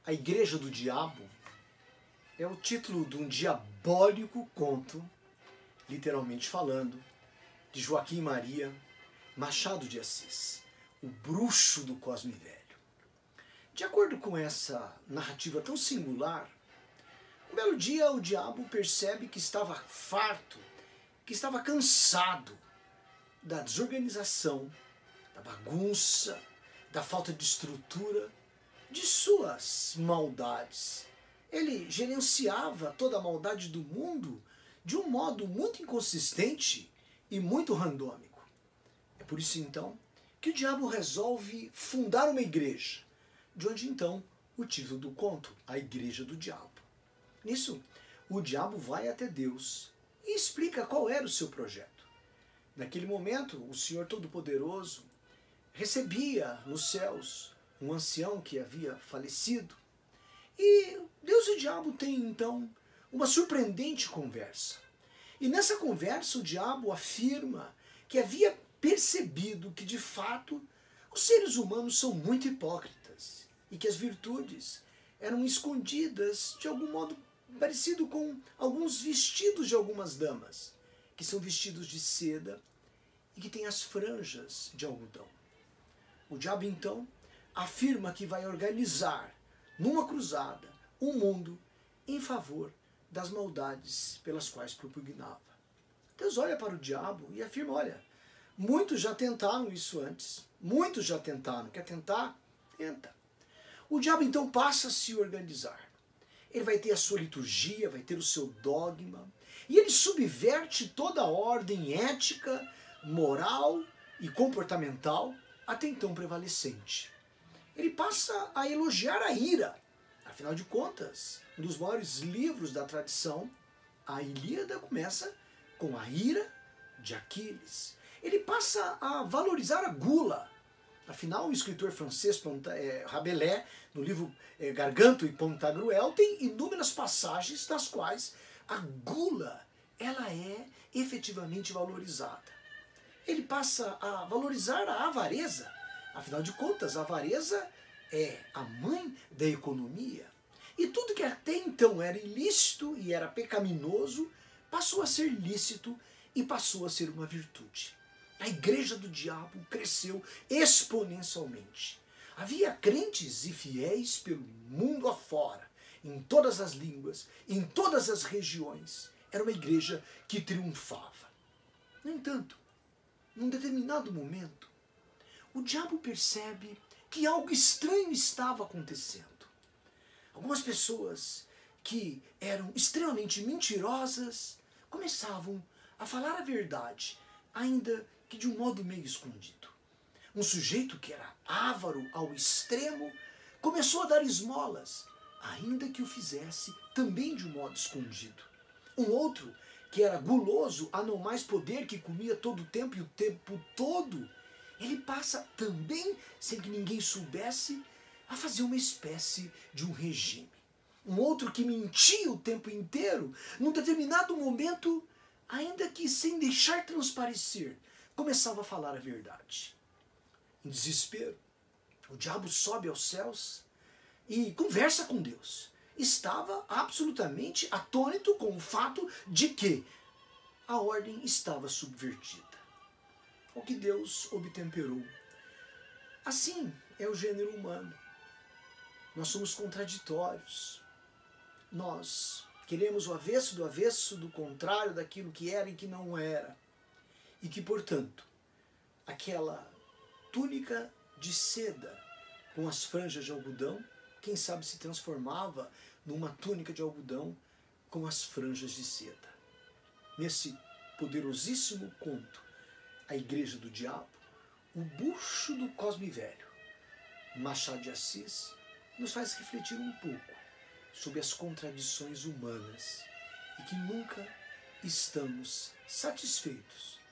A Igreja do Diabo é o título de um diabólico conto, literalmente falando, de Joaquim Maria Machado de Assis, o bruxo do Cosme Velho. De acordo com essa narrativa tão singular, um belo dia o diabo percebe que estava farto, que estava cansado da desorganização, da bagunça, da falta de estrutura, de suas maldades. Ele gerenciava toda a maldade do mundo de um modo muito inconsistente e muito randômico. É por isso então que o diabo resolve fundar uma igreja, de onde então o título do conto, A Igreja do Diabo. Nisso, o diabo vai até Deus e explica qual era o seu projeto. Naquele momento, o Senhor Todo-Poderoso recebia nos céus um ancião que havia falecido. E Deus e o diabo têm então uma surpreendente conversa. E nessa conversa o diabo afirma que havia percebido que de fato os seres humanos são muito hipócritas e que as virtudes eram escondidas de algum modo parecido com alguns vestidos de algumas damas, que são vestidos de seda e que têm as franjas de algodão. O diabo então afirma que vai organizar numa cruzada um mundo em favor das maldades pelas quais propugnava. Deus olha para o diabo e afirma, olha, muitos já tentaram isso antes, muitos já tentaram, quer tentar? Tenta. O diabo então passa a se organizar. Ele vai ter a sua liturgia, vai ter o seu dogma, e ele subverte toda a ordem ética, moral e comportamental até então prevalecente. Ele passa a elogiar a ira. Afinal de contas, um dos maiores livros da tradição, a Ilíada, começa com a ira de Aquiles. Ele passa a valorizar a gula. Afinal, o escritor francês Rabelais, no livro Garganto e Pantagruel, tem inúmeras passagens nas quais a gula ela é efetivamente valorizada. Ele passa a valorizar a avareza. Afinal de contas, a avareza é a mãe da economia. E tudo que até então era ilícito e era pecaminoso, passou a ser lícito e passou a ser uma virtude. A igreja do diabo cresceu exponencialmente. Havia crentes e fiéis pelo mundo afora, em todas as línguas, em todas as regiões. Era uma igreja que triunfava. No entanto, num determinado momento, o diabo percebe que algo estranho estava acontecendo. Algumas pessoas que eram extremamente mentirosas começavam a falar a verdade, ainda que de um modo meio escondido. Um sujeito que era avaro ao extremo começou a dar esmolas, ainda que o fizesse também de um modo escondido. Um outro que era guloso a não mais poder, que comia todo o tempo e o tempo todo, ele passa também, sem que ninguém soubesse, a fazer uma espécie de um regime. Um outro que mentia o tempo inteiro, num determinado momento, ainda que sem deixar transparecer, começava a falar a verdade. Em desespero, o diabo sobe aos céus e conversa com Deus. Estava absolutamente atônito com o fato de que a ordem estava subvertida. O que Deus obtemperou. Assim é o gênero humano. Nós somos contraditórios. Nós queremos o avesso do contrário daquilo que era e que não era. E que, portanto, aquela túnica de seda com as franjas de algodão, quem sabe se transformava numa túnica de algodão com as franjas de seda. Nesse poderosíssimo conto, A Igreja do Diabo, o bruxo do Cosme Velho, Machado de Assis, nos faz refletir um pouco sobre as contradições humanas e que nunca estamos satisfeitos